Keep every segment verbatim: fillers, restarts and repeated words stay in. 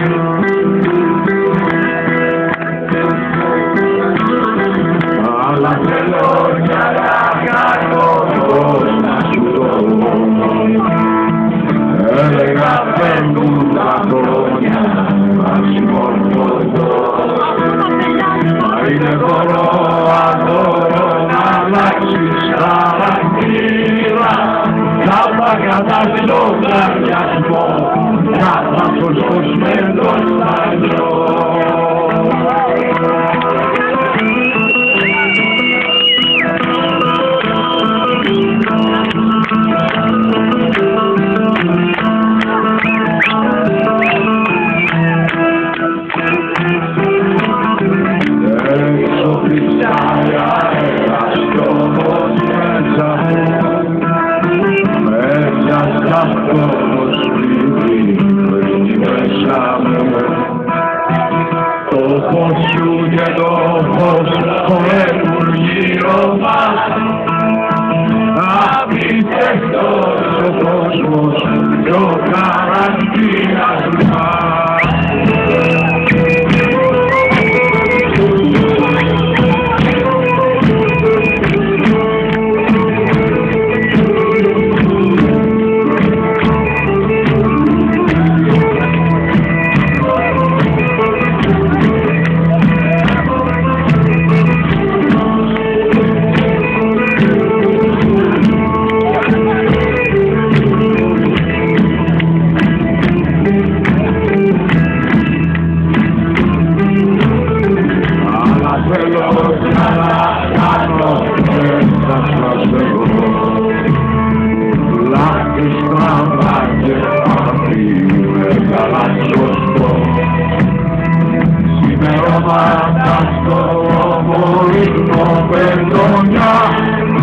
Αλλά θέλω για να κάνω να σου δω. Έλεγα φεύγουν τα χρόνια να συμμορφωθώ. Μα είναι δώρο αδώρο να αλλάξεις χαρακτήρα. Κατά κατάλληλο λογαριασμό, κατά το σκοσμένο σταυρό. Το φως σου και το φως χορεύουν γύρω μας. Απίστευτος ο κόσμος και ο χαρακτήρας μας. Σημερώματα στο βορεινό πεντονιά,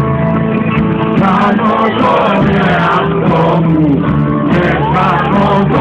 κάνω τον εαυτό μου και κάνω